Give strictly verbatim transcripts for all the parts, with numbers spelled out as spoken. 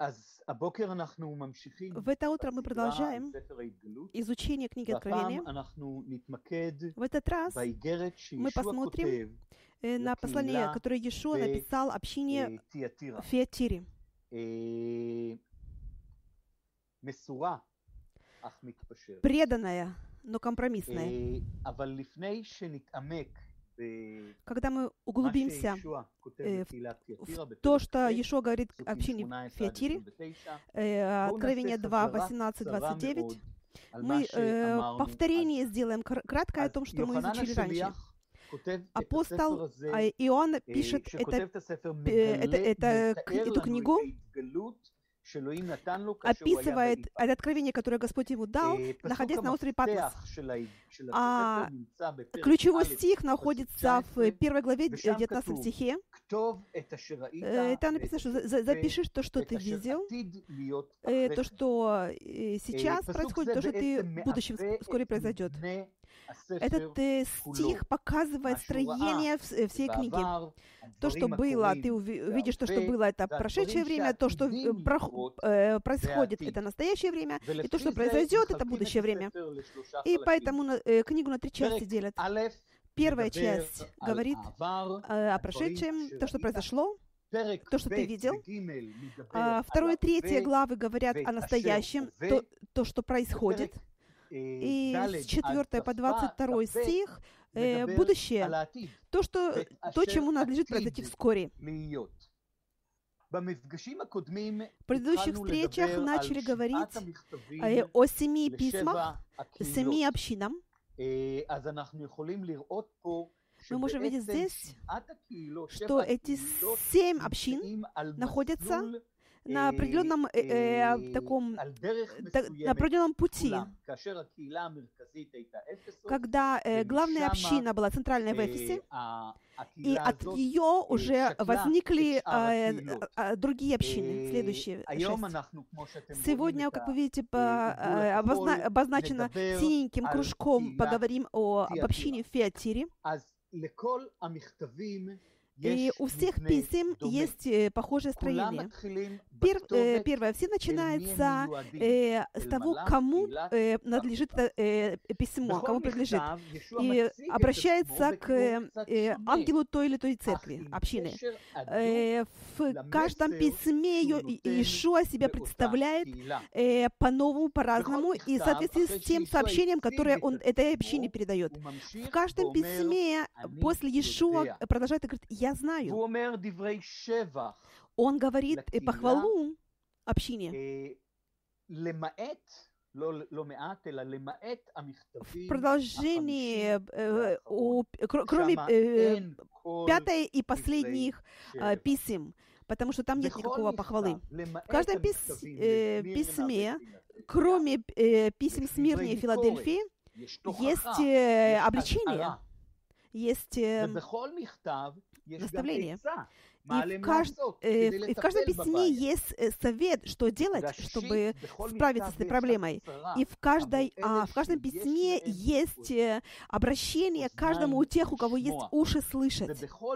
В это утро мы продолжаем изучение книги Откровения. В этот раз мы посмотрим на послание, которое Иешуа написал общине в Фиатире. Преданная, но компромиссная. Когда мы углубимся э, в то, что Иешуа говорит общине в Фиатире, э, Откровение два, восемнадцать, двадцать девять, мы э, повторение сделаем краткое о том, что мы изучили раньше. Апостол Иоанн пишет это, это, это, эту книгу, описывает это откровение, которое Господь ему дал, находясь на острове Патмос. А ключевой стих находится в первой главе, девятнадцатом стихе. Это написано, что запиши то, что ты видел, то, что сейчас происходит, то, что ты в будущем вскоре произойдет. Этот э, стих показывает строение всей книги. То, что было, ты увидишь, то, что было, это прошедшее время, то, что э, происходит, это настоящее время, и то, что произойдет, это будущее время. И поэтому э, книгу на три части делят. Первая часть говорит э, о прошедшем, то, что произошло, то, что ты видел. А второе и третье главы говорят о настоящем, то, то что происходит. И с четвёртого по двадцать второй стих э, будущее, то, что, то, чему надлежит произойти вскоре. В предыдущих встречах начали говорить э, о семи письмах, семи общинам. Мы можем видеть здесь, что эти семь общин находятся на определенном э, э, таком, та, на определенном пути. Когда э, главная община была центральная в Эфесе, и от нее уже возникли э, э, другие общины, следующие шесть. Сегодня, как вы видите, по, э, обозна, обозначено синеньким кружком, поговорим о, об общине в Фиатире. И у всех писем есть э, похожее строение. Пер, э, первое, все начинается э, с того, кому э, надлежит это э, письмо, кому принадлежит. И обращается к э, ангелу той или той церкви, общины. Э, в каждом письме Иешуа себя представляет э, по-новому, по-разному, и в соответствии с тем сообщением, которое он этой общине передает. В каждом письме после Иешуа продолжает и говорит: «Я знаю». Он говорит похвалу общине. В продолжении, э, у, кроме э, пятой и последних э, писем, потому что там нет никакого похвалы. В каждом пис, э, письме, кроме э, писем Смирне и Филадельфии, есть э, обличение, есть э, наставление. И в, кажд... э, и в каждом письме есть совет, что делать, чтобы справиться с этой проблемой. И в, каждой, а, в каждом письме есть э, обращение к каждому у тех, у кого есть уши слышать.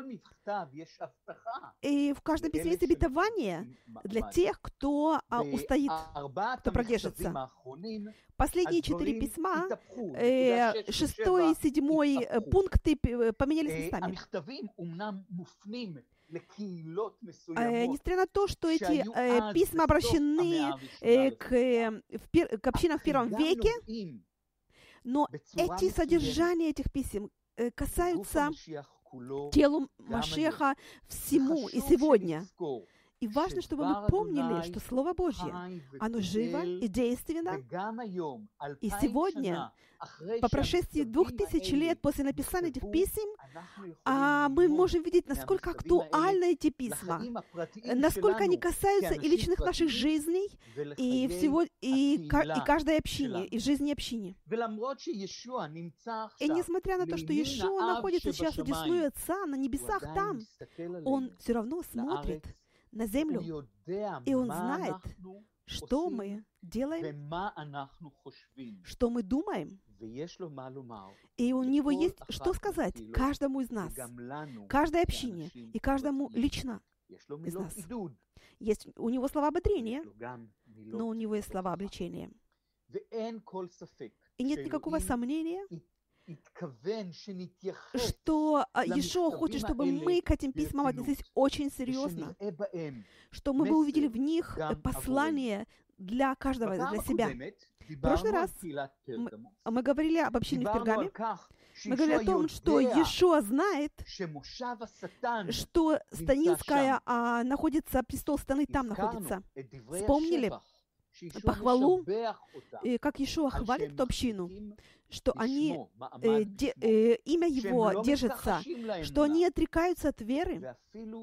И в каждом письме есть обетование для тех, кто а, устоит, кто продержится. Последние четыре письма, э, шестой и седьмой э, пункты поменялись местами. Э, несмотря на то, что эти э, письма обращены э, к, э, в пер, к общинам в первом веке, но эти содержания этих писем э, касаются телу Машеха всему и сегодня. И важно, чтобы мы помнили, что Слово Божье, оно живо и действенно. И сегодня, по прошествии двух тысяч лет после написания этих писем, а мы можем видеть, насколько актуальны эти письма, насколько они касаются и личных наших жизней, и всего, и, и каждой общине, и жизни общины. И несмотря на то, что Иешуа находится сейчас одесную Отца, на небесах там, Он все равно смотрит на землю, и Он знает, что мы делаем, что мы думаем, и у Него есть что сказать каждому из нас, каждой общине и каждому лично из нас. Есть у него слова ободрения, но у него есть слова обличения. И нет никакого сомнения, что Иешуа хочет, чтобы мы к этим письмам отнеслись очень серьезно, что мы бы увидели в них послание для каждого, для себя. В прошлый раз мы, мы говорили об общине в Пергаме. Мы говорили о том, что Иешуа знает, что Станинская а, находится, престол Станы там находится. Вспомнили похвалу, и как Иешуа хвалит эту общину, что они, э, де, э, имя Его держится, что они отрекаются от веры.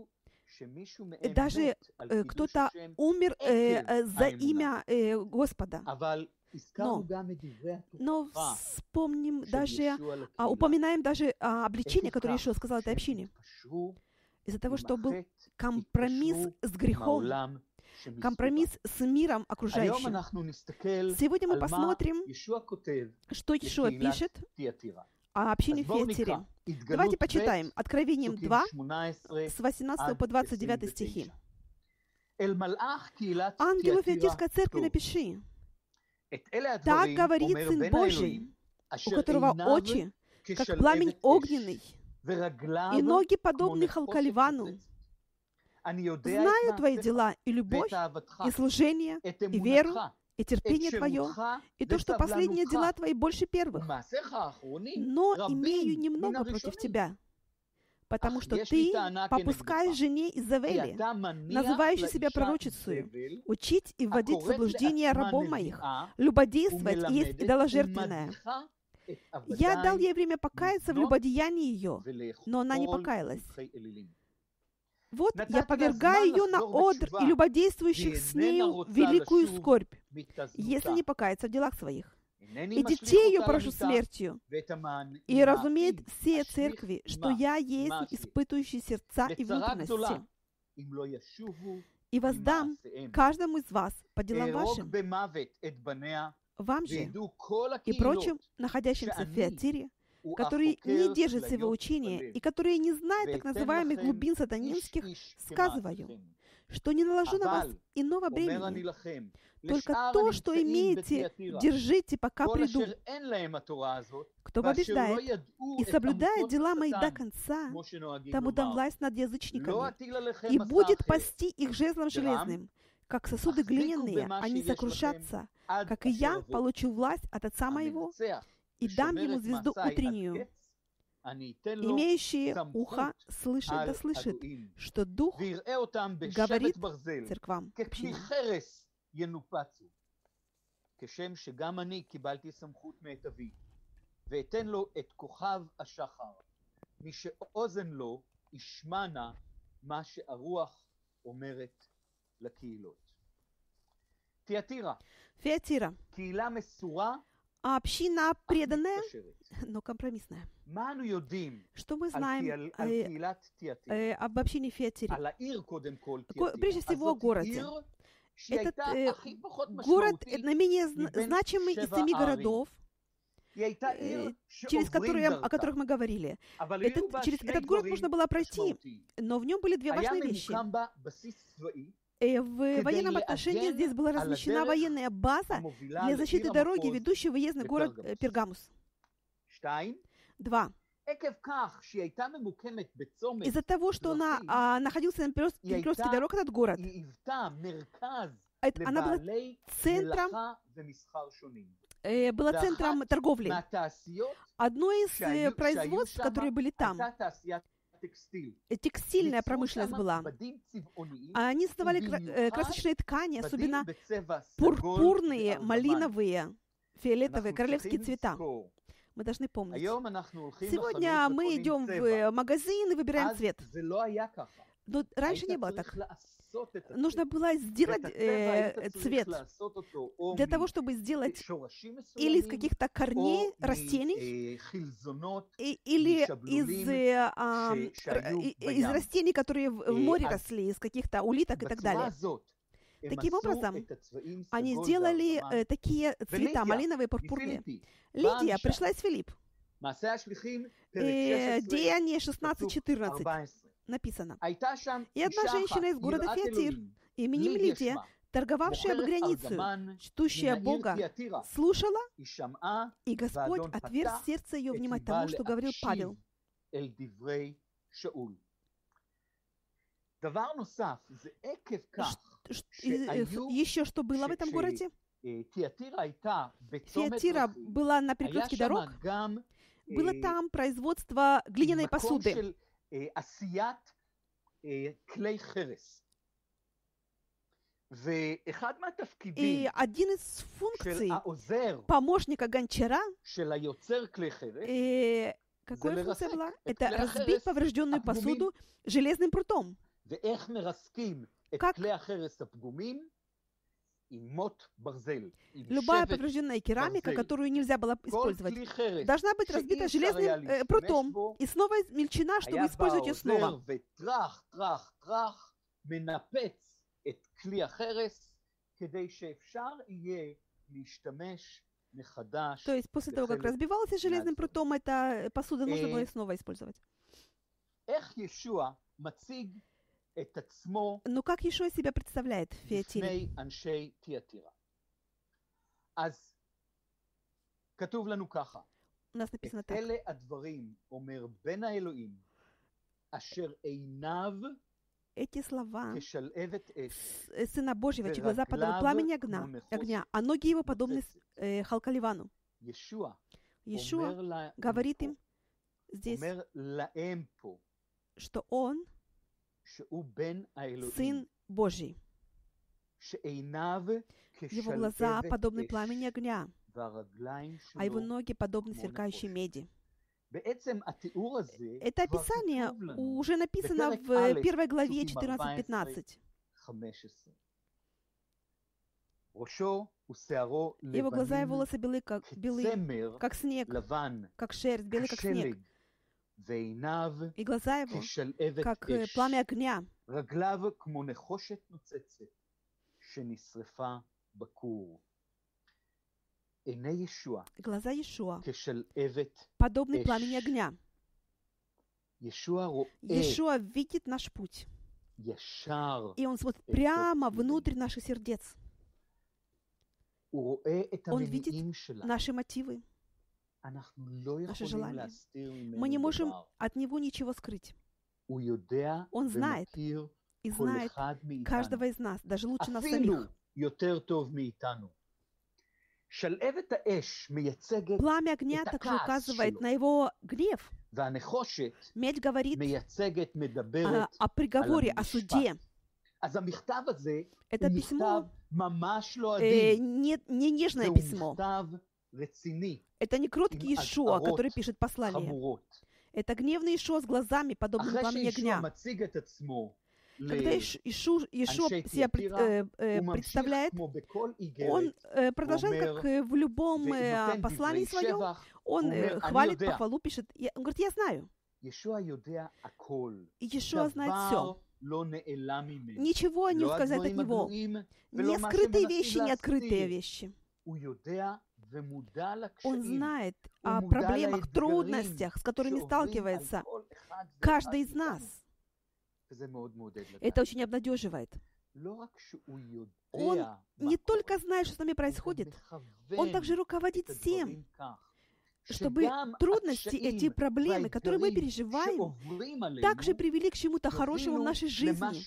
Даже э, кто-то умер э, за имя э, Господа. Но, но вспомним даже, а, упоминаем даже а, обличение, которое Иешуа сказал этой общине. Из-за того, что был компромисс с грехом, компромисс с миром окружающим. Сегодня мы посмотрим, что Иешуа пишет о общине в Фиатире. Давайте почитаем Откровением два, с восемнадцатого по двадцать девятый стихи. «Ангелу Фиатирской церкви напиши, так говорит Сын Божий, у которого очи, как пламень огненный, и ноги, подобны Халкаливану. Знаю твои дела и любовь, и служение, и веру, и терпение твое, и то, что последние дела твои больше первых. Но имею немного против тебя, потому что ты попускаешь жене Изавели, называющей себя пророчицей, учить и вводить в заблуждение рабов моих, любодействовать и есть идоложертвенное. Я дал ей время покаяться в любодеянии ее, но она не покаялась. Вот я повергаю ее на одр и любодействующих с нею великую скорбь, если не покаяться в делах своих. И детей ее поражу смертью. И разумеет все церкви, что я есть испытывающий сердца и внутренности. И воздам каждому из вас по делам вашим, вам же и прочим, находящимся в Фиатире, которые не держат своего учения и которые не знают так называемых глубин сатанинских, сказываю, что не наложу на вас иного бремени. Только то, что имеете, держите, пока приду. Кто побеждает и соблюдает дела мои до конца, тому дам власть над язычниками, и будет пасти их жезлом железным, как сосуды глиняные, они сокрушатся, как и я получу власть от Отца моего, и дам ему звезду утреннюю. Имеющие ухо слышит да слышит, что Дух говорит церквам, общинам. כשם שגם אני קיבלתי סמכות מאת אבי, ואתן לו את כוכב השחר. מי שאוזן לו, ישמענה מה שהרוח אומרת לקהילות. תיאטירה. Фиатира. קהילה מסורה, община преданная, но компромиссная. Что мы знаем э, э, об общине Фиатире? Прежде всего о городе. Этот э, город наименее значимый из семи городов, э, через которые, о которых мы говорили. Этот, через этот город можно было пройти, но в нем были две важные вещи. Э, в военном отношении здесь была размещена военная база для защиты дороги, ведущей в выездный город э, Пергамус. Два. Из-за того, что она а, находилась на перекрестке дорог, этот город, это, она была центром, э, была центром торговли. Одно из э, производств, которые были там, текстильная промышленность была. Они создавали кра- красочные ткани, особенно пурпурные, малиновые, фиолетовые, королевские цвета. Мы должны помнить. Сегодня мы идем в магазин и выбираем цвет. Но раньше не было так. Нужно было сделать э, цвет для того, чтобы сделать или из каких-то корней растений, и, или из, э, а, из растений, которые в море росли, из каких-то улиток и так далее. Таким образом, они сделали э, такие цвета, малиновые, пурпурные. Лидия пришла из Филипп. Э, Деяние шестнадцать четырнадцать. написано. И одна женщина из города Фиатир, именем Лидия, торговавшая в границу, чтущая Бога, слушала, и Господь отверз сердце ее внимать тому, что говорил Павел. Еще что было в этом городе? Фиатира была на перекрестке дорог. Было там производство глиняной посуды. И один из функций помощника гончара, и какая функция была? Это разбить поврежденную посуду железным прутом. Как любая поврежденная керамика, которую нельзя было использовать, должна быть разбита железным э, прутом. И снова мельчина, чтобы использовать ее снова. То есть после того, как разбивался железным прутом, эта посуда нужно было снова использовать. Но как Иешуа себя представляет в Фиатире? У нас написано так. Эти слова Сына Божьего, чьи глаза подобны пламени огня, а ноги его подобны э, халкаливану. Иешуа говорит им здесь, что Он Сын Божий. Его глаза подобны пламени огня, а его ноги подобны сверкающей меди. Это описание уже написано в первой главе четырнадцать пятнадцать. Его глаза и волосы белы, как, белы, как снег, как шерсть, белый, как снег. И глаза его, как пламя огня. Глаза Иешуа подобны пламени огня. Иешуа видит наш путь. И Он смотрит прямо внутрь наших сердец. Он видит наши мотивы, наши желания. Мы не можем от Него ничего скрыть. Он знает и знает каждого из нас, даже лучше нас самих. Пламя огня также указывает на его гнев. Медь говорит о, о приговоре, о суде. Это письмо э, не, не нежное письмо. Это не кроткий Иешуа, который пишет послание. Это гневный Иешуа с глазами, подобными пламени огня. Когда Иешуа, Иешуа себя пред, э, э, представляет, он э, продолжает, как в любом э, послании своем, он э, хвалит, похвалу пишет. Он говорит, я знаю. Иешуа знает все. Ничего не ускользает от него. Не скрытые вещи, не открытые вещи. Он знает о проблемах, трудностях, с которыми сталкивается каждый из нас. Это очень обнадеживает. Он не только знает, что с нами происходит, он также руководит всем, чтобы трудности, эти проблемы, которые мы переживаем, также привели к чему-то хорошему в нашей жизни.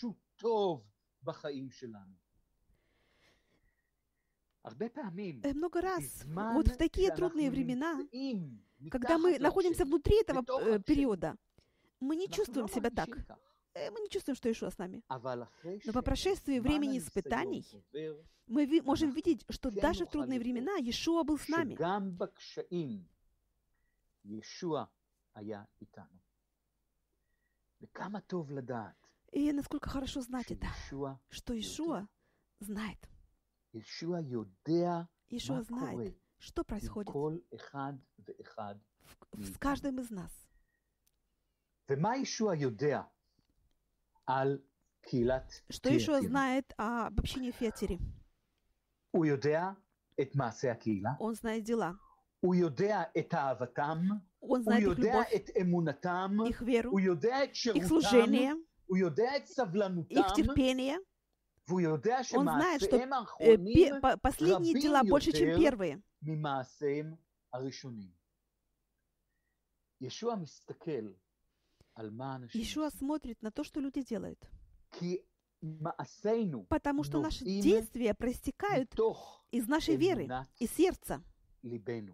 Много раз, вот в такие трудные времена, когда мы находимся внутри этого э, периода, мы не чувствуем себя так. Мы не чувствуем, что Иешуа с нами. Но по прошествии времени испытаний мы ви- можем видеть, что даже в трудные времена Иешуа был с нами. И насколько хорошо знать это, что Иешуа знает. Иешуа знает, что происходит в, с каждым из нас. Что Иешуа знает об общине в Фиатире? Он знает дела. הוא יודע את אהבתם, Он הוא знает их יודע любовь, את אמונתם, их веру, הוא יודע את их שירותם, служение, הוא יודע את их סבלנותם, терпение. והוא יודע Он знает, что שמעשיהם э, האחרונים пе- по- последние רבים дела больше, чем יותר первые. ממעשיהם הראשונים. ישוע מסתכל על מה אנשים Иешуа עושים. смотрит на то, что люди делают. כי מעשינו Потому что наши נובעים действия проистекают מתוך из нашей веры, אמונת из сердца. ליבנו.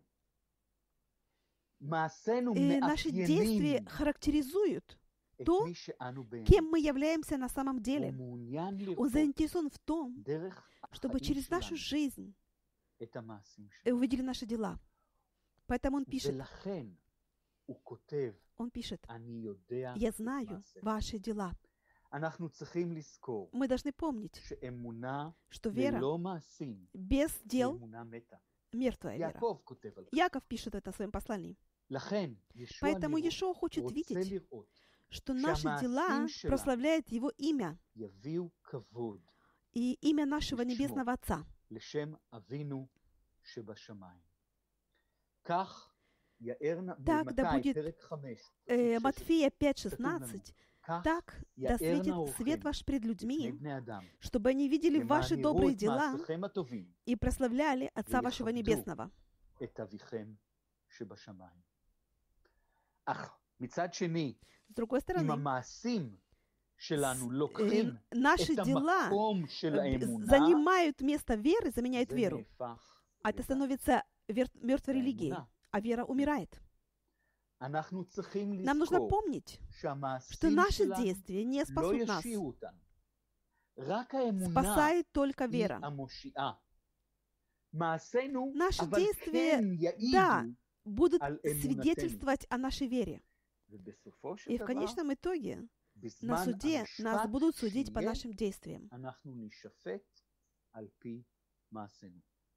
מעשינו И наши действия מאפיינים характеризуют את то, מי שאנו באמת. кем мы являемся на самом הוא деле. מעוניין Он לראות заинтересован в том, דרך чтобы החיים через нашу שלנו жизнь את המעשים э, שלנו. увидели наши дела. Поэтому он пишет, ולכן הוא כותב, он пишет, אני יודע я את знаю מעשיך. ваши дела. אנחנו צריכים לזכור Мы должны помнить, שאמונה что вера ללא מעשים без היא дел אמונה מתה. мертвая вера. יעקב כותב על זה. Яков пишет это в своем послании. לכן ישוע Поэтому לראות, Иешуа хочет רוצה видеть, לראות, что наши שהמעשים дела שלנו прославляют Его имя יביאו כבוד и имя нашего לשמו. Небесного Отца. לשם אבינו שבשמיים. כך יאר נ- Так, да במתי, будет, פרק חמש, Э, פסוק Матфея пять כתוב לנו, шестнадцать. כך Так да יאר светит נאורכם свет ваш пред לפני людьми, בני אדם, чтобы они видели למען ваши יראו добрые את дела מעשיכם הטובים, и прославляли Отца вашего ויכבדו Небесного. את אביכם שבשמיים. אך מצד שני, С другой אם стороны, המעשים שלנו э, לוקחים наши את дела המקום של э, האמונה, занимают место веры, заменяют זה веру. נהפך А это לדת. становится вер- мертвой религией, האמונה. а вера умирает. אנחנו צריכים Нам нужно לזכור помнить, что שהמעשים наши שלנו действия не לא спасут нас. ישיעו אותנו. רק האמונה Спасает только היא вера. המושיעה. מעשינו, Наши אבל действия, כן יעידו, да, будут על אמונתנו. свидетельствовать о нашей вере. ובסופו של И в דבר, конечном итоге на בזמן суде нас המשפט будут судить по שיהיה, нашим действиям. אנחנו נשפט על פי מעשינו.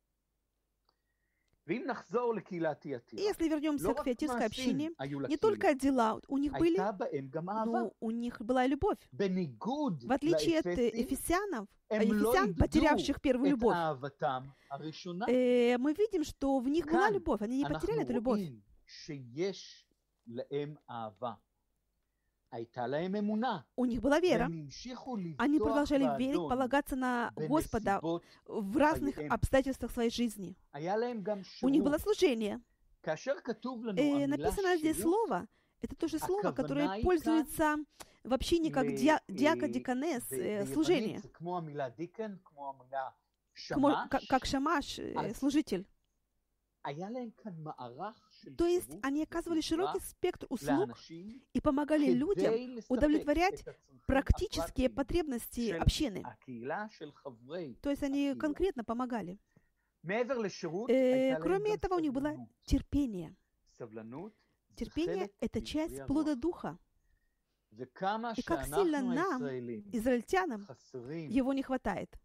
ואם נחזור לקהילת И תיאטיר, если вернемся לא к רק фиатирской общине, מעשים היו не לקהילה, только дела у них были, הייתה בהם גם אהבה. но у них была и любовь. בניגוד В отличие от э, לאפסים, эфесянов, а הם לא эфесян, איבדו потерявших первую את любовь, אהבתם הראשונה. э, мы видим, что в них была כאן любовь, они не потеряли эту אנחנו любовь. רואים שיש להם אהבה. הייתה להם אמונה. У них была вера. והם המשיכו Они לבטוח продолжали верить, באדון полагаться на Господа בנסיבות. в разных חייהם. обстоятельствах своей жизни. היה להם גם У них שירות. было служение. כאשר כתוב לנו Э, המילה написано здесь שירות, слово. Это то же слово, которое הכוונה היא пользуется в общине как диа- ל- диакодиконес, ב- э, ביוונית служение. זה כמו המילה דיקן, כמו המילה Кмо- Как, שמש. как шамаш, э, אז- служитель. היה להם כאן מערך של То есть שירות они оказывали ועזרה широкий спектр услуг לאנשים и помогали людям כדי לספק удовлетворять את הצרכים практические הפרקטיים потребности של общины. הקהילה, של חברי То есть они הקהילה. конкретно помогали. מעבר לשירות, Э, הייתה להם Кроме גם этого, у них было סבלנות. терпение. סבלנות זה Терпение חלק – это מפרי часть הרוח. плода Духа. וכמה И как שאנחנו сильно нам, הישראלים израильтянам, חסרים его не хватает.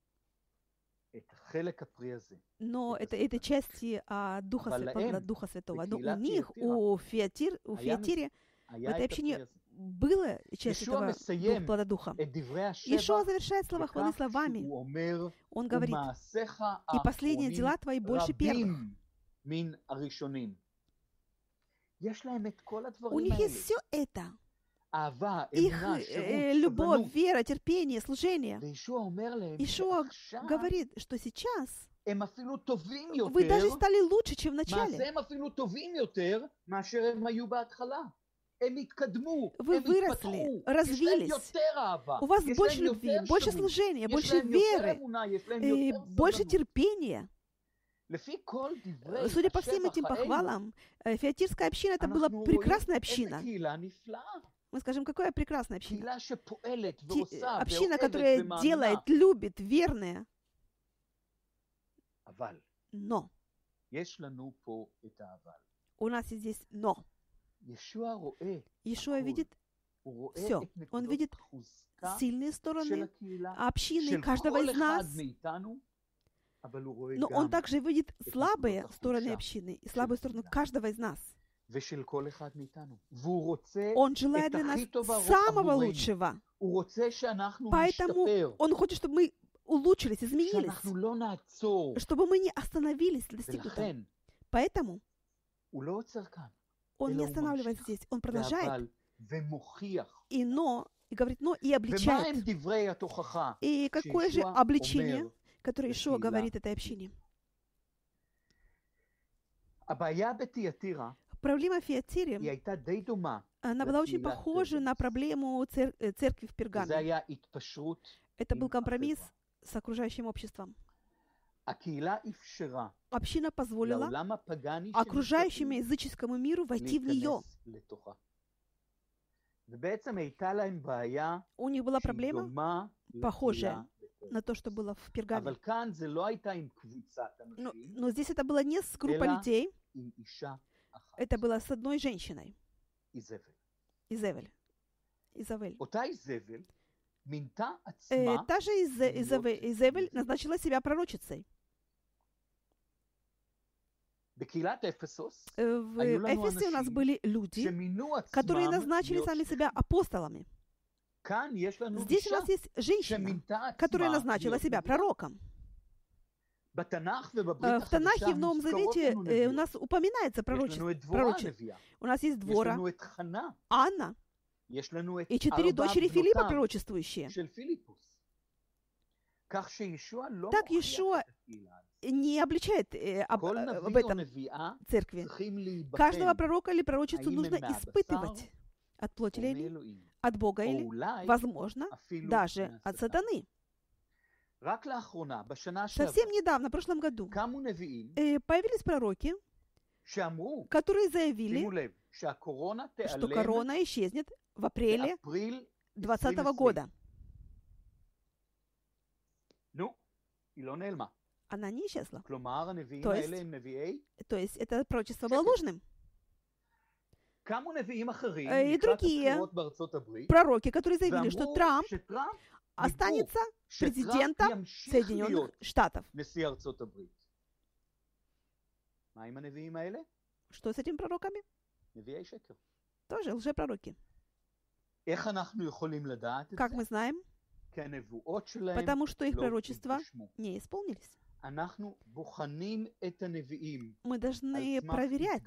את החלק הפרי הזה. Но Это это, супер. это части а, Духа, Валаэм, Свя- плода Духа Святого. Но у бекилат них, Тиатира, у, Фиатир, у היה Фиатире, в היה этой את הפרי общине הזה. было часть ישוע этого מסיים дух, плода Духа. את דברי Иешуа השבח завершает слова хвалы בכך словами. שהוא אומר, Он говорит, ומעשיך и последние האחרונים дела твои больше первых. רבים מן הראשונים. יש להם את כל У הדברים них האלה. есть все это. אהבה, Их אמונה, э, שירות, любовь, סבלנות. вера, терпение, служение. וישוע אומר להם Иешуа שעכשיו говорит, что сейчас הם אפילו טובים вы даже יותר, стали лучше, чем в начале. מעשיהם אפילו טובים יותר מאשר הם היו בהתחלה. הם התקדמו, Вы הם выросли, התפתחו, יש развились. להם יותר אהבה, У вас יש больше להם любви, יותר больше שירות, служения, יש больше להם יותר веры, אמונה, יש להם э, יותר больше סבלנות. терпения. לפי כל דברי Судя по всем этим השבח האלו, похвалам, э, Фиатирская община это была אנחנו רואים прекрасная איזה община. קהילה נפלאה. Мы скажем, какая прекрасная община. קהילה שפועלת Ти- ועושה Община, ואוהבת которая ומאמינה. делает, любит, верная. אבל Но. יש לנו פה את האבל. У нас есть здесь но. ישוע רואה, Иешуа הכל. видит הוא רואה всё. את Он נקודות видит חוזקה сильные של стороны הקהילה, общины של каждого כל из אחד нас, מאיתנו, אבל הוא רואה но גם он также видит это слабые накудот стороны החולשה общины и слабые стороны הקהילה. каждого из нас. ושל כל אחד מאיתנו. והוא רוצה Он желает את для нас הכי טוב самого עבורנו. лучшего. הוא רוצה שאנחנו Поэтому נשתפר, он хочет, чтобы мы улучшились, изменились, שאנחנו לא נעצור. чтобы мы не остановились, достигнутом. ולכן Поэтому он не останавливается здесь, он продолжает. И но, и говорит, но и обличает. И какое же обличение, которое Иешуа говорит этой общине? Проблема в Фиатире, она была очень похожа на проблему цер- церкви в Пергаме. Это был компромисс с окружающим обществом. Община позволила окружающему языческому миру войти в нее. У них была проблема, похожая на то, что было в Пергаме. Но, но здесь это было не с группой людей, это было с одной женщиной. Изевель. Изавель. Э, та же Изавель, Изавель назначила себя пророчицей. В Эфесе у нас были люди, которые назначили сами себя апостолами. Здесь у нас есть женщина, которая назначила себя пророком. В Танахе, в Новом Завете у нас упоминается пророчество. У нас есть Двора, Анна и четыре дочери Филиппа пророчествующие. Так Иешуа не обличает э, об, об этом церкви. Каждого пророка или пророчицу нужно испытывать. От плоти ли, от Бога или, возможно, даже от сатаны. Совсем недавно, в прошлом году, э, появились пророки, которые заявили, что корона исчезнет в апреле двадцатого года. Она не исчезла. То есть, то есть это пророчество было ложным. И другие пророки, которые заявили, что Трамп останется президентом Соединенных Штатов. Что с этими пророками? Тоже лжепророки. Как мы знаем? Потому что их пророчества не исполнились. Мы должны проверять,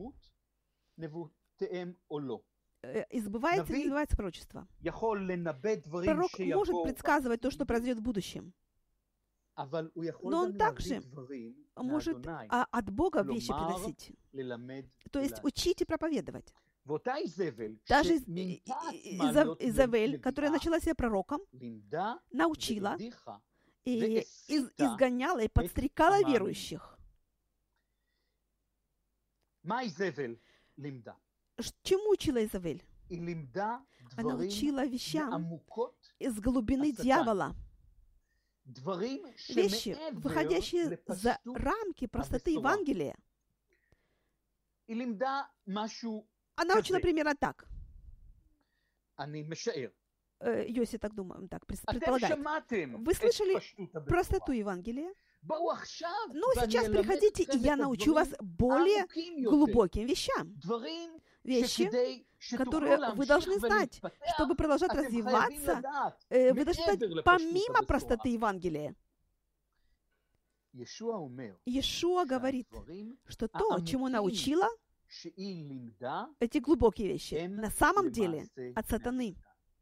избывается или не избывается пророчество. Пророк может предсказывать то, что произойдет в будущем. Но он также может от Бога вещи приносить. То есть учить и проповедовать. Даже Изавель, которая начала себя пророком, научила и из, изгоняла и подстрекала верующих. Чему учила Изавель? Она учила вещам из глубины дьявола. Вещи, выходящие за рамки простоты Евангелия. Она учила примерно так. Йоси так думаю, так предполагает. Вы слышали простоту Евангелия? Ну, сейчас приходите, и я научу вас более глубоким вещам. Вещи, которые вы должны знать, чтобы продолжать развиваться. Вы должны знать помимо простоты Евангелия. Иешуа говорит, что то, чему научила, эти глубокие вещи, на самом деле от сатаны.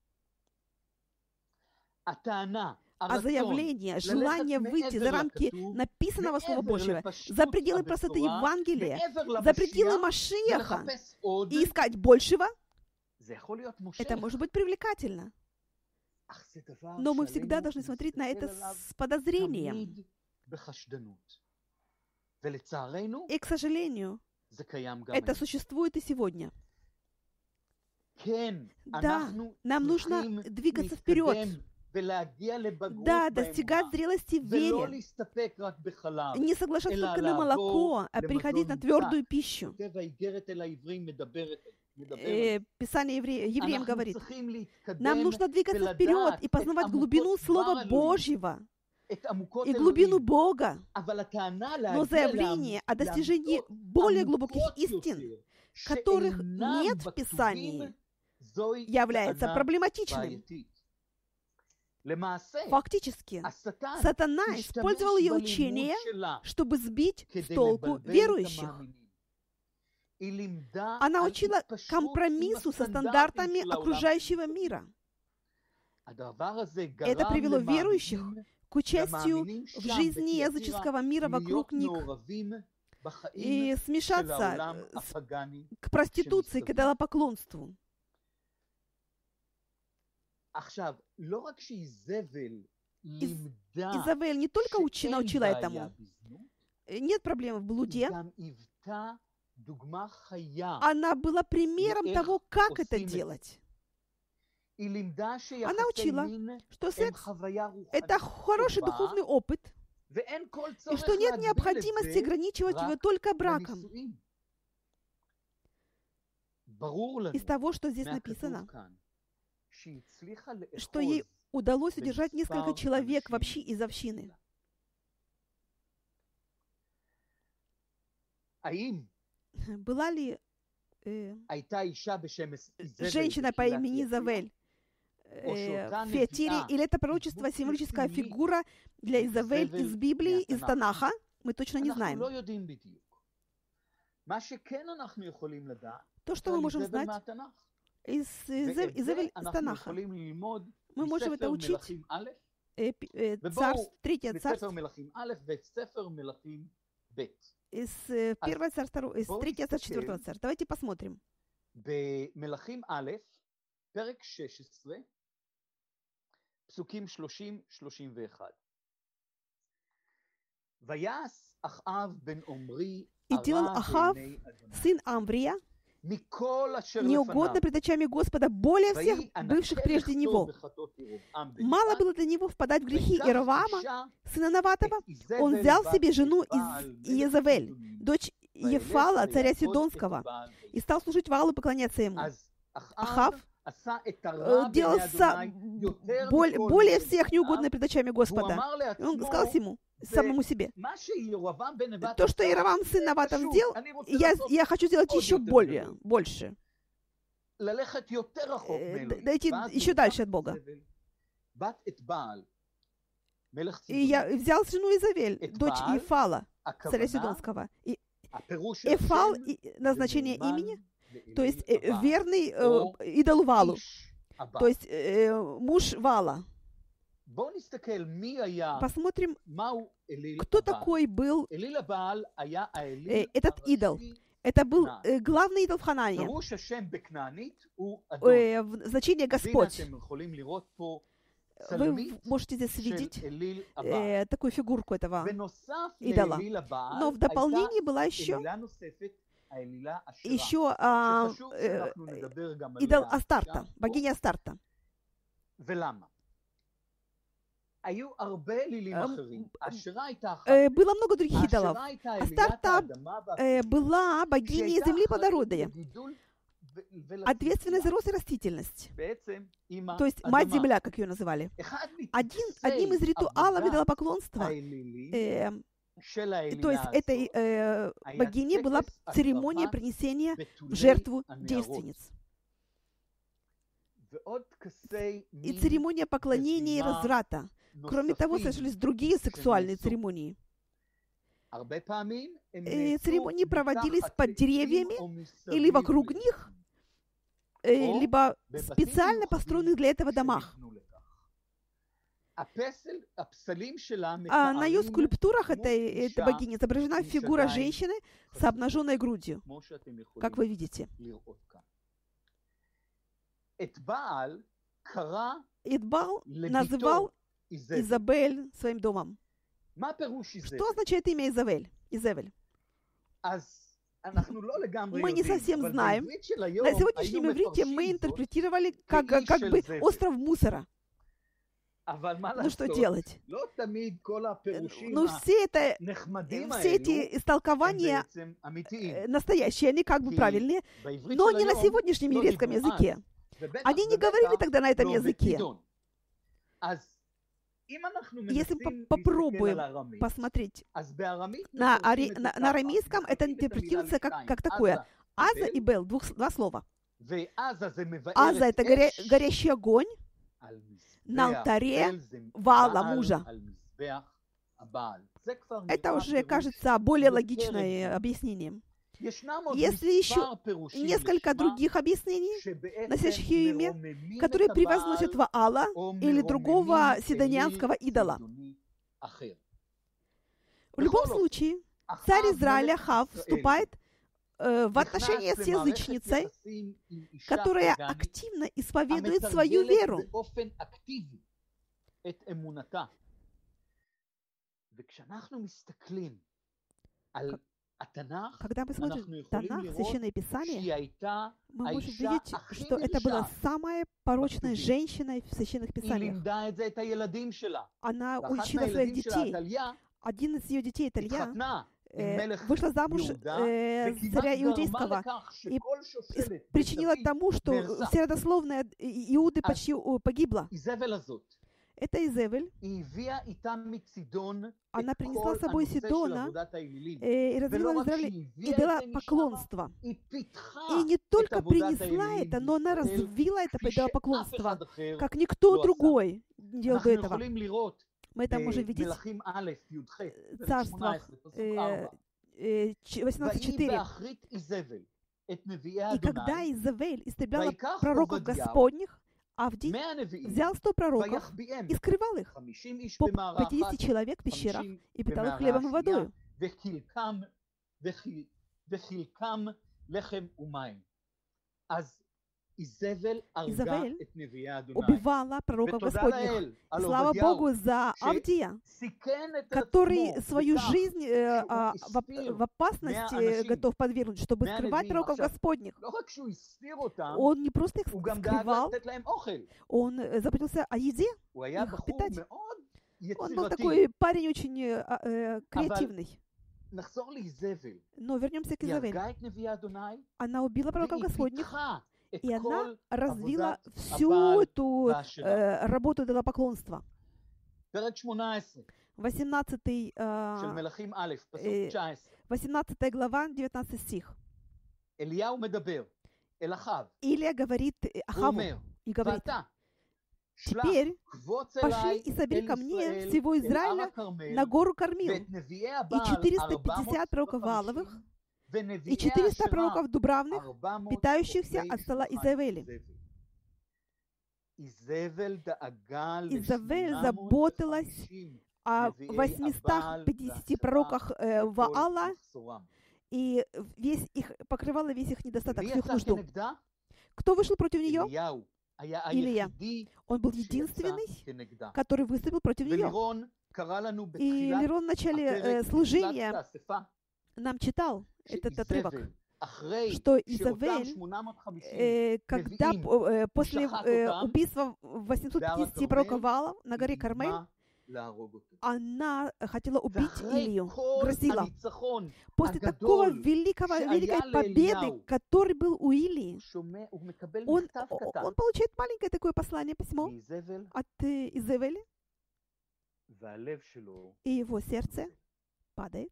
А заявление, желание выйти за рамки написанного Слова Божьего, за пределы простоты Евангелия, за пределы Машиаха и искать большего, это может быть привлекательно. Но мы всегда должны смотреть на это с подозрением. И, к сожалению, это существует и сегодня. Да, нам нужно двигаться вперед. Да, достигать зрелости в вере. Не соглашаться только на молоко, а переходить на твердую пищу. Писание евре... евреям говорит, нам нужно двигаться вперед и познавать глубину Слова Божьего и глубину Бога. Но заявление о достижении более глубоких истин, которых нет в Писании, является проблематичным. Фактически, сатана использовал ее учение, чтобы сбить с толку верующих. Она учила компромиссу со стандартами окружающего мира. Это привело верующих к участию в жизни языческого мира вокруг них и смешаться с, к проституции, к идолопоклонству. Изавель не только учи, научила этому. Нет проблем в блуде. Она была примером того, как это делать. Она учила, что секс – это хороший духовный опыт, и что нет необходимости ограничивать его только браком. Из того, что здесь написано, что ей удалось удержать несколько человек вообще из общины. Была ли э, женщина по имени Изавель э, в Фиатире, или это пророчество, символическая фигура для Изавель из Библии, из Танаха? Мы точно не знаем. То, что мы можем знать из Изавель из Танаха, мы можем это учить э, э, царств, третье царство, из первого царства, из третьего царства, четвертого царства. Давайте посмотрим. במלכים א', פרק שש עשרה, פסוקים שלושים שלושים ואחת. ויעש אחאב בן עמרי הרע בעיני אדוני. сын Амврия, неугодно пред очами Господа более всех бывших прежде него. Мало было для него впадать в грехи Иероваама, сына Наватова. Он взял себе жену из Иезавель, дочь Ефала, царя Сидонского, и стал служить Ваалу, поклоняться ему. Ахав делался более всех неугодно пред очами Господа. Он сказал ему, самому себе: то, что Иероваам сын Наватов сделал, я, я хочу сделать еще более, больше. Дойти еще дальше от Бога. И я взял жену Изавель, дочь Ефала, царя Сидонского. И Эфал, назначение имени, то есть верный э, идолу Валу, то есть э, муж Вала. Посмотрим, кто такой был э, этот идол. Это был э, главный идол в Ханаане. Э, значение Господь. Вы можете здесь видеть э, такую фигурку этого идола. Но в дополнении была еще, еще а, э, идол Астарта, богиня Астарта. Э, было много других идолов. Астарта э, была богиней земли плодородия, ответственной за рост и растительность. То есть мать-земля, как ее называли. Один, одним из ритуалов идолопоклонства, э, то есть этой э, богине была церемония принесения в жертву девственниц. И церемония поклонения и разврата. Кроме того, совершались другие сексуальные церемонии. И церемонии проводились под деревьями или вокруг них, либо специально построенных для этого домах. А на ее скульптурах этой, этой богини изображена фигура женщины с обнаженной грудью, как вы видите. Идбал называл Изабель своим домом. Что означает имя Изавель? Изавель. Мы не совсем знаем. На сегодняшнем иврите мы интерпретировали как, как бы остров мусора. Ну что делать? Ну все, это, все эти истолкования настоящие, они как бы правильные, но не на сегодняшнем еврейском языке. Они не говорили тогда на этом языке. Если мы попробуем посмотреть на, ари, на, на арамейском, это интерпретируется как, как такое. Аза и Бел, двух, два слова. Аза — это горя, горящий огонь, на алтаре Ваала, мужа. Это уже кажется более логичным объяснением. Если еще несколько других объяснений, носящих имя, которые превозносят Ваала или другого сидонианского идола. В любом случае, царь Израиля Ахав вступает э, в отношения с язычницей, которая активно исповедует свою веру. Когда мы смотрим Танах, Священное Писание, мы можем видеть, что это была самая порочная женщина в Священных Писаниях. Она учила своих детей. Один из ее детей, Италья, э, вышла замуж э, царя Иудейского и, и причинила тому, что вся родословная Иуды почти погибла. Это Изевель. Она принесла с собой Сидона э, и развила в Израиле идолопоклонство. И не только принесла это, но она развила это идолопоклонство, как никто другой не делал до этого. Мы это можем видеть в царствах э, э, восемнадцать четыре. И когда Изавель истребляла пророков Господних, Авдий взял сто пророков и скрывал их по пятидесяти человек в пещерах и питал их хлебом и водой. Изавель убивала пророков Господних. Слава Богу за Авдия, который свою жизнь э, а, в, в опасности готов подвергнуть, чтобы скрывать пророков Господних. Он не просто их скрывал, он заботился о еде, их питать. Он был такой парень очень э, э, креативный. Но вернемся к Изавель. Она убила пророков Господних. И она развила всю эту э, работу идолопоклонства. восемнадцатая э, глава, девятнадцатый стих. Илия говорит Ахаву и говорит: «Теперь пошли и собери ко мне всего Израиля на гору Кармил, и четыреста пятьдесят пророков Вааловых, и четыреста пророков дубравных, питающихся от стола Изавели». Изавель заботилась о восьмистах пятидесяти пророках э, Ваала и весь их, покрывала весь их недостаток, всю их нужду. Кто вышел против нее? Илия. Он был единственный, который выступил против нее. И Лерон в начале э, служения нам читал этот отрывок, что Изавель, э, когда э, после э, убийства восьмисот пятидесяти пророков Ваала на горе Кармель, она хотела убить Илью, грозила. После такого великого, великой победы, который был у Илии, он, он получает маленькое такое послание, письмо от э, Изавели, и его сердце падает.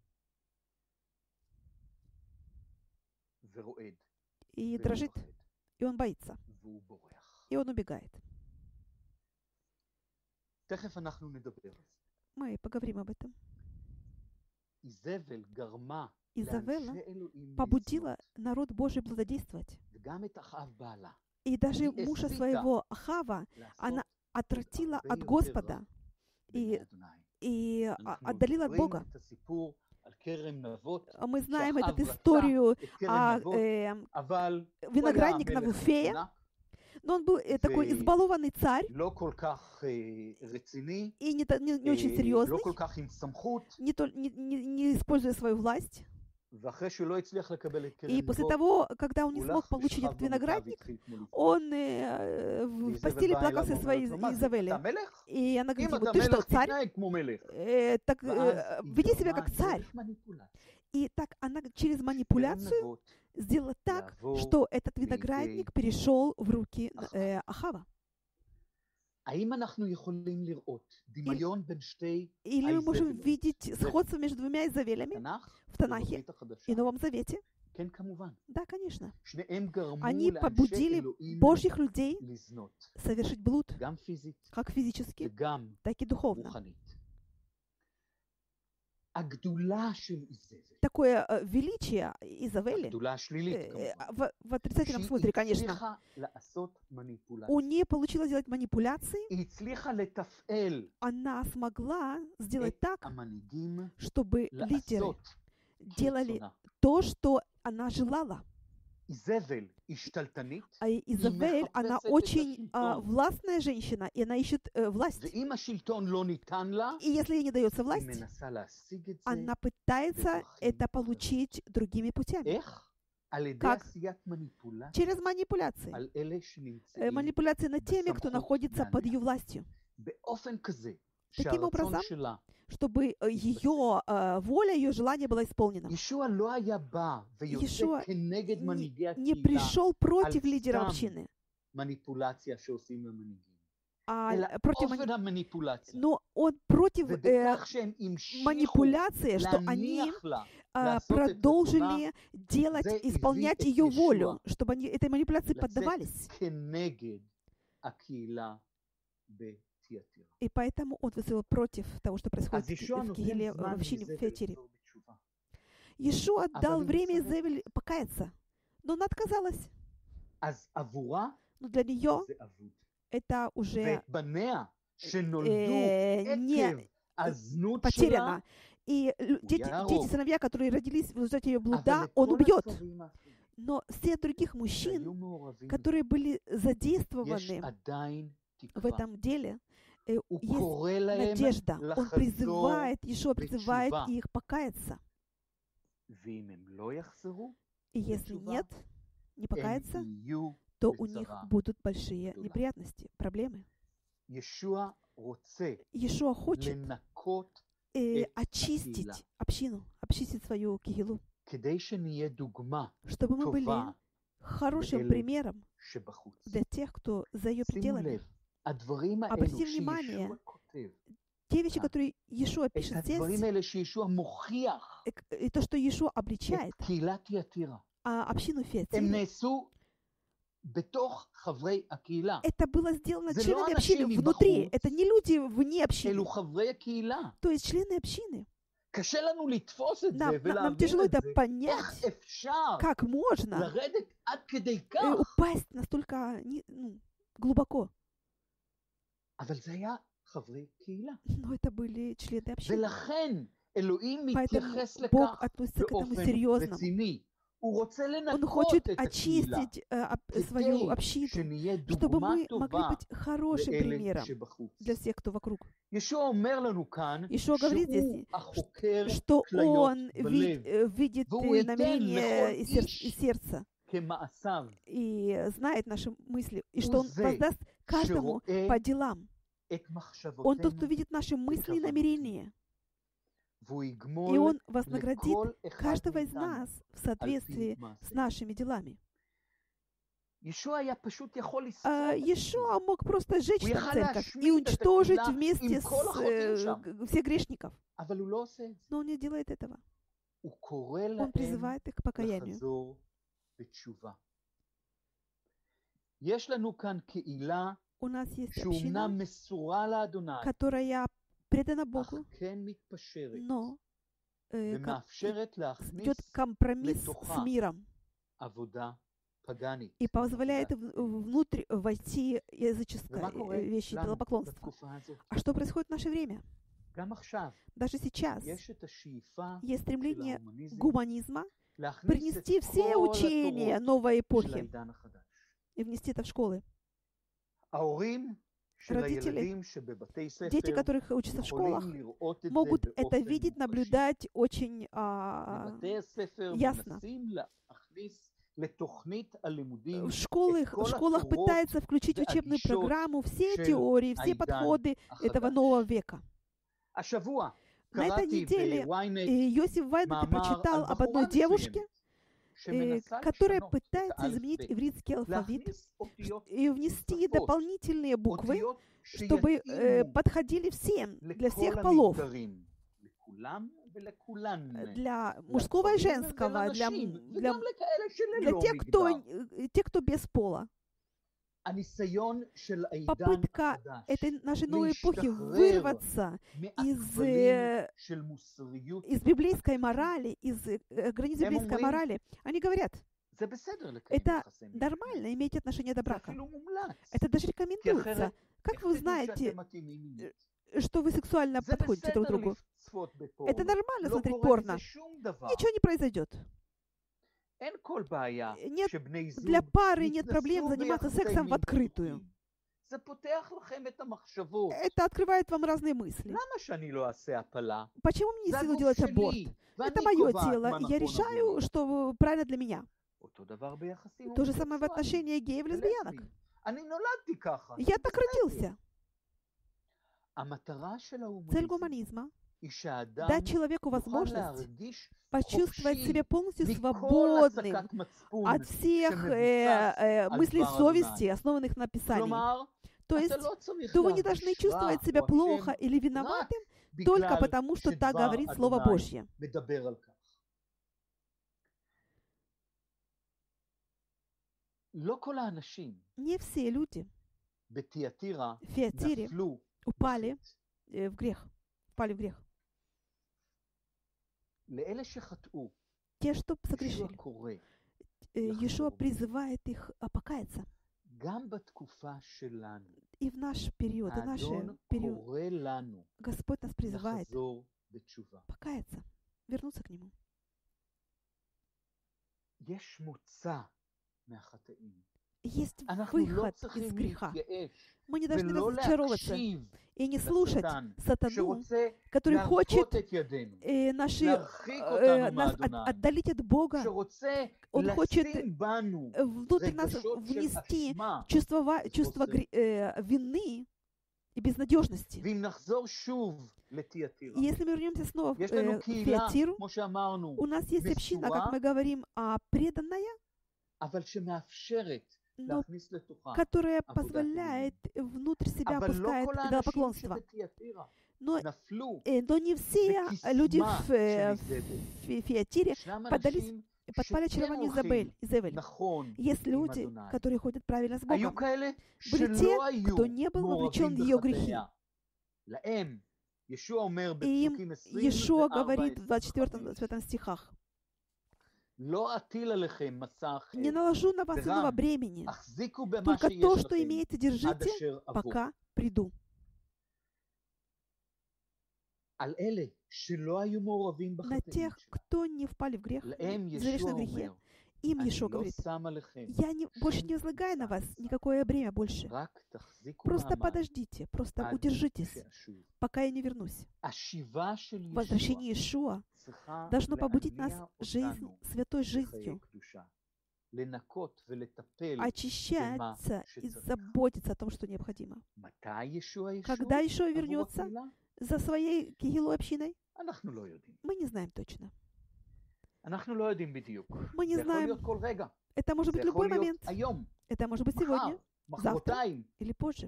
И дрожит, и он боится, и он убегает. Мы поговорим об этом. Изавела побудила народ Божий блудодействовать. И даже мужа своего Ахава она отвратила от Господа и, и отдалила от Бога. Мы знаем эту историю о э, виноградник Навуфея, но он был э, такой избалованный царь и не, не, не очень серьезный, не, то, не, не, не используя свою власть. И после того, когда он не смог получить этот виноградник, он э, в постели плакался своей Изавели. И она говорит ему: «Ты что, царь? Э, так э, веди себя как царь». И так она через манипуляцию сделала так, что этот виноградник перешел в руки э, Ахава. Или мы можем видеть сходство между двумя Изавелями в Танахе и Новом Завете. Да, конечно. Они побудили Божьих людей совершить блуд, как физически, так и духовно. Такое э, величие Изавели, э, в, в отрицательном смысле, конечно, у нее получилось делать манипуляции. Она смогла сделать так, чтобы лидеры делали то, что она желала. А Изавель, она очень а, властная женщина, и она ищет э, власть. И если ей не дается власть, она пытается это получить другими путями. Как? Через манипуляции. Э, манипуляции над теми, кто находится под ее властью. Таким образом, чтобы ее э, воля, ее желание было исполнено. Иешуа не, не пришел против лидера общины, а против манипуляции. Но он против э, манипуляции, что они э, продолжили делать, исполнять ее волю, чтобы они этой манипуляции поддавались. И поэтому он выступил против того, что происходит в Кигеле, в общине в Фетире. Иешуа дал время Изавель покаяться, но она отказалась. Но для нее это уже э, не потеряно. И дети, дети, сыновья, которые родились в результате ее блуда, он убьет. Но все других мужчин, которые были задействованы в этом деле, есть надежда. Он призывает, Иешуа призывает их покаяться. И если нет, не покаяться, то у них будут большие неприятности, проблемы. Иешуа хочет э, очистить общину, очистить свою кигелу, чтобы мы были хорошим примером для тех, кто за ее пределами. Обратите внимание, те вещи, которые Иешуа пишет здесь, и то, что Иешуа обличает, а общину Фетире, это было сделано членами общины внутри. Это не люди вне общины. То есть члены общины. Нам, нам тяжело это понять, как можно упасть настолько ну, глубоко. Но это были члены общины. Поэтому Бог относится к этому серьезно. Он хочет очистить э, свою общину, чтобы мы могли быть хорошим примером для всех, кто вокруг. Иешуа говорит здесь, что Он вид, видит намерение и сердца и знает наши мысли, и что Он воздаст каждому по делам. Он тот, кто видит наши мысли и намерения. И Он вознаградит каждого из нас в соответствии с нашими делами. Иешуа мог просто сжечь там церковь и уничтожить вместе с э, всех грешников. Но Он не делает этого. Он призывает их к покаянию. У нас есть община, которая предана Богу, но э, идет компромисс с миром и позволяет внутрь войти языческая вещь, идолопоклонство. А что происходит в наше время? Даже сейчас есть стремление гуманизма принести все учения новой эпохи и внести это в школы. Родители, дети, которых учатся в школах, могут это видеть, наблюдать очень а, ясно. В школах, в школах пытаются включить в учебную программу все теории, все подходы этого нового века. На этой неделе Йосиф Вайнет прочитал об одной девушке, которая пытается изменить ивритский алфавит и внести дополнительные буквы, чтобы э, подходили всем, для всех полов. для мужского и женского, для, для, для тех, кто, тех, кто без пола. Попытка этой нашей новой эпохи вырваться из, из библейской морали, из границ библейской морали, они говорят, это нормально иметь отношение до брака. Это даже рекомендуется. Как вы знаете, что вы сексуально подходите друг к другу? Это нормально смотреть порно. Ничего не произойдет. Нет, для пары нет проблем заниматься сексом в открытую. Это открывает вам разные мысли. Почему мне не силу делать аборт? Это мое тело, и я решаю, что правильно для меня. То же самое в отношении геев и лесбиянок. Я так родился. Цель гуманизма — дать человеку возможность почувствовать себя полностью свободным от всех э, э, мыслей совести, основанных на Писании. То есть, то вы не должны чувствовать себя плохо или виноватым только потому, что так говорит Слово Божье. Не все люди в Фиатире упали э, в грех. Упали в грех. Те, что согрешили, Иешуа призывает их покаяться. И в наш период, и наш период, Господь нас призывает покаяться, вернуться к Нему. Есть выход из греха. Мы не должны разочаровываться и не слушать сатану, который хочет э, наши, э, нас от, отдалить от Бога. Он хочет внутрь нас внести чувство, чувство э, вины и безнадежности. И если мы вернемся снова э, к Фиатиру, у нас есть община, как мы говорим, а преданная, но которая позволяет внутрь себя опускает идолопоклонство. Но, э, но не все люди в, э, в Фиатире поддались, подпали очарованию Изабель, Изевель. Есть люди, которые ходят правильно с Богом. Были те, кто не был вовлечен в ее грехи. И им Иешуа говорит в двадцать четвёртом двадцать пятом стихах: «Не наложу на вас иного бремени, только то, что имеете, держите, пока приду». На тех, кто не впали в грех, в заветном грехе, им Иешуа говорит: «Я не, больше не возлагаю на вас никакое бремя больше. Просто подождите, просто удержитесь, пока я не вернусь». Возвращение Иешуа должно побудить нас жизнь, святой жизнью, очищаться и заботиться о том, что необходимо. Когда Иешуа вернется за своей кегилой общиной, мы не знаем точно. Мы не знаем. Это может быть любой момент. Это может быть сегодня, завтра или позже.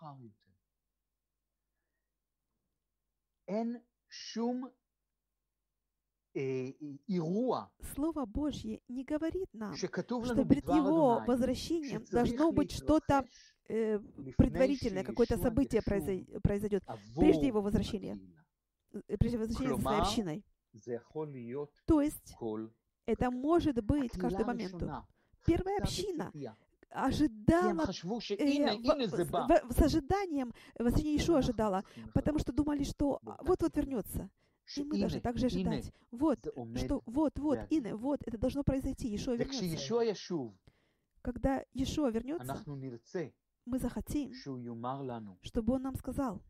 Слово Божье не говорит нам, что перед Его возвращением должно быть что-то э, предварительное, какое-то событие произойдет, прежде Его возвращения, прежде возвращения со своей общиной. То есть, это может быть каждый момент. Первая община ожидала, э, в, в, с ожиданием, возвращение Иешуа ожидала, потому что думали, что вот-вот вернется. И мы должны также ожидать. Вот, что вот-вот, Ине, вот, это должно произойти. Иешуа вернется. Когда Иешуа вернется, мы захотим, чтобы Он нам сказал,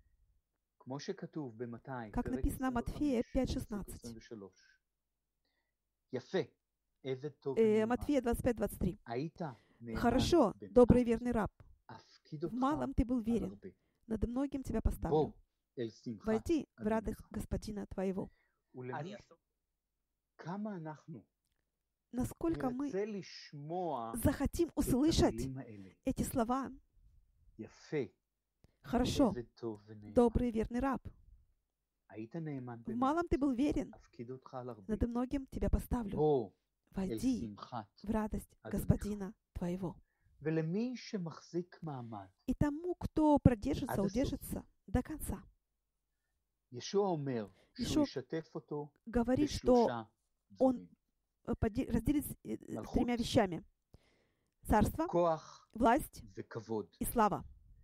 как написано в Матфея пять шестнадцать. Э, Матфея двадцать пять двадцать три. «Хорошо, добрый верный раб, в малом ты был верен, над многим тебя поставлю. Войди в радость Господина твоего». Насколько мы захотим услышать эти слова: «Хорошо, добрый верный раб». В малом ты был верен, над многим тебя поставлю. Войди в радость Господина твоего. И тому, кто продержится, удержится до конца. Иешуа говорит, что он разделит с тремя вещами: царство, власть и слава.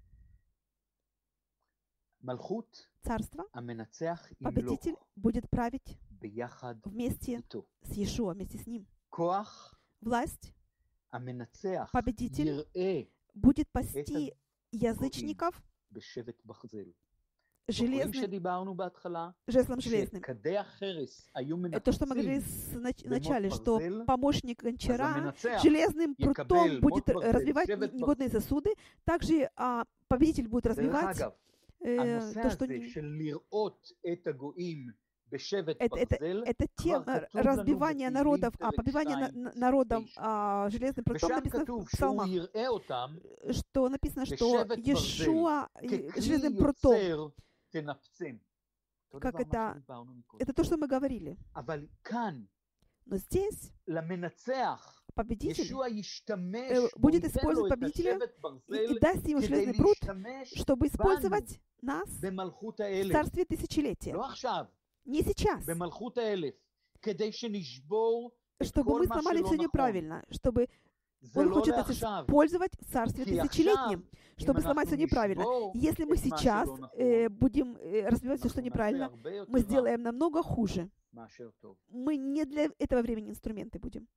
Царство, победитель будет править вместе с Иешуа, вместе с ним. Власть, победитель будет пасти язычников железным, жезлом железным. То, что мы говорили в начале, что помощник гончара железным прутом будет разбивать негодные сосуды, также а, победитель будет разбивать э, то, что не... Это, это, это тема разбивания народов, а побивание на, народом а, железным прутом написано в псалмах, что написано, что Иешуа железным прутом, как это, это то, что мы говорили. Но здесь победитель э, будет использовать победителя и, и даст ему железный прут, чтобы использовать нас в царстве тысячелетия. Не сейчас, чтобы мы сломали все неправильно, чтобы он хочет это использовать в царстве тысячелетнем, чтобы сломать все неправильно. Если мы сейчас э, будем э, разбивать все, что неправильно, мы сделаем намного хуже. Мы не для этого времени инструменты будем.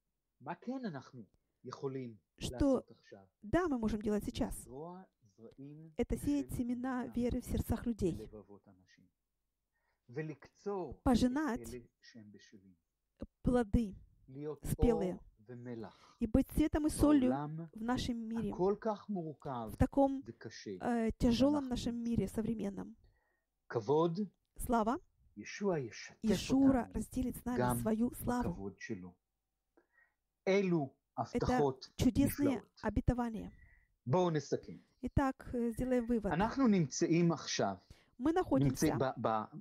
Что, да, мы можем делать сейчас. Это сеять семена веры в сердцах людей. Пожинать плоды спелые и быть светом и солью в нашем мире, в таком э, тяжелом нашем мире современном. Слава. Иешуа разделит с нами свою славу. Это чудесные обетования. Итак, сделаем вывод. Мы находимся,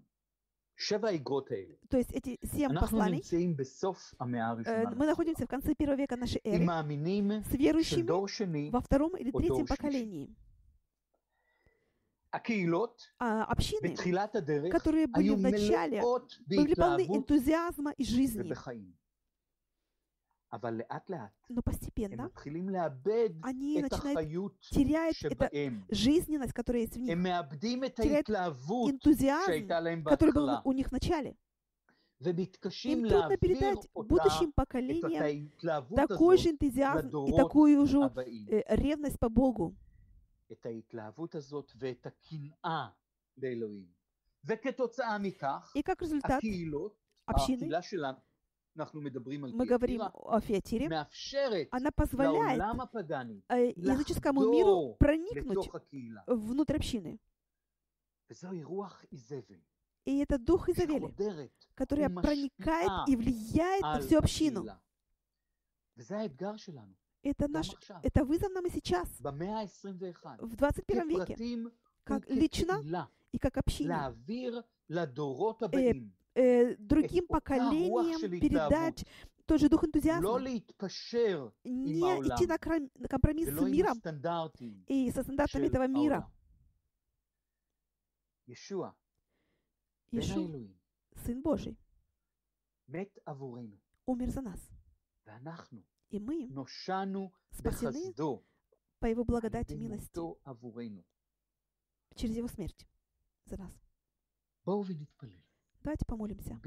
то есть эти семь посланий, э, мы находимся в конце первого века нашей эры с верующими во втором или третьем поколении. А общины, которые были в начале, были полны энтузиазма и жизни. Но постепенно они начинают терять эту жизненность, которая есть в них, теряют энтузиазм, который был у них в начале. Им трудно передать будущим поколениям такой же энтузиазм и такую же э, ревность по Богу. И как результат, общины, мы говорим о Фиатире, она позволяет э, языческому миру проникнуть внутрь общины. И это дух Изавели, который проникает и влияет на всю общину. Это, наш, это вызов нам и сейчас, в двадцать первом веке, как лично и как община. Э, э, другим поколениям передать тот же дух энтузиазма. Не идти на, кром, на компромисс с миром и со стандартами этого мира. Иешуа, Сын Божий, умер за нас. И мы спасены по Его благодати и милости через Его смерть за нас. Давайте помолимся.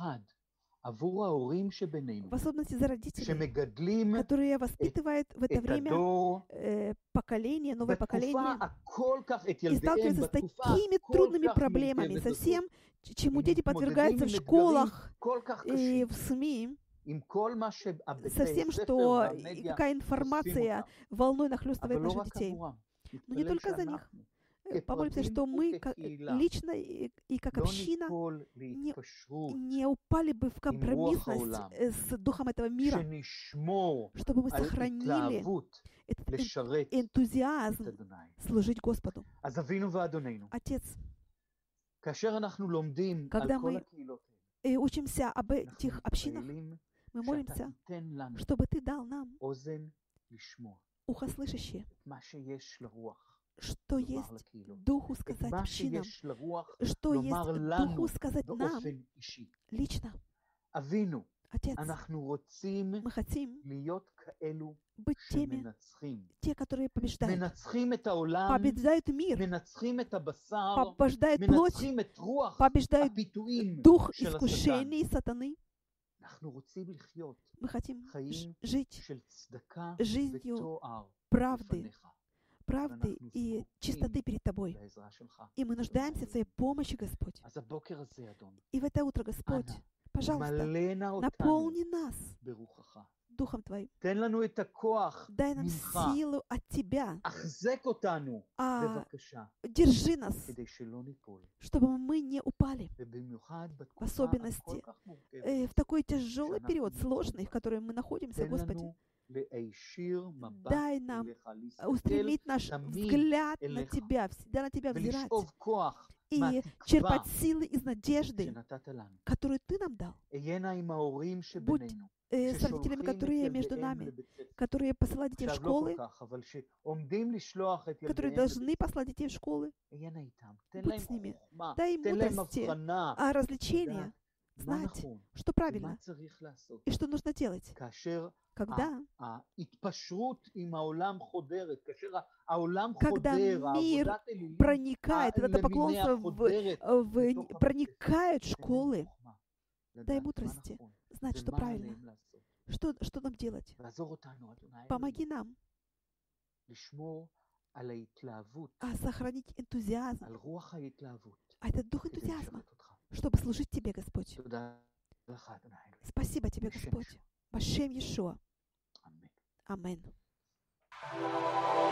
В особенности за родителей, которые воспитывают в это время э, поколение, новое поколение, и сталкиваются с такими трудными проблемами, со всем, чему дети подвергаются в школах и в СМИ, со всем, что какая информация волной нахлестывает наших детей. Но не только за них. Помолимся, что мы как, лично и, и как община не, не упали бы в компромиссность с духом этого мира, чтобы мы сохранили этот энтузиазм служить Господу. Отец, Когда мы учимся об этих общинах, мы молимся, чтобы Ты дал нам ухо слышащее, что есть Духу сказать общинам, что есть Духу сказать нам лично. Отец, мы хотим быть теми, те, которые побеждают. Побеждают мир, побеждают плоть, побеждают дух искушений сатаны. Мы хотим жить жизнью правды, правды и чистоты перед Тобой. И мы нуждаемся в Твоей помощи, Господь. И в это утро, Господь, пожалуйста, наполни нас Духом Твоим. Дай нам силу от Тебя. А, держи нас, чтобы мы не упали. В особенности э, в такой тяжелый период, сложный, в котором мы находимся, Господи. Дай нам устремить наш взгляд на Тебя, всегда на Тебя взирать и черпать силы из надежды, которую Ты нам дал. Будь э, с родителями, которые между нами, которые посылают детей в школы, которые должны послать детей в школы. Будь с ними. Дай им мудрости, а развлечения, знать, что правильно и что нужно делать. Когда, когда мир проникает, это поклонство в, в, проникает в школы, дай мудрости знать, что правильно, что, что нам делать. Помоги нам а сохранить энтузиазм, а это дух энтузиазма, чтобы служить Тебе, Господь. Спасибо Тебе, Господь. Башем Иешуа. Аминь.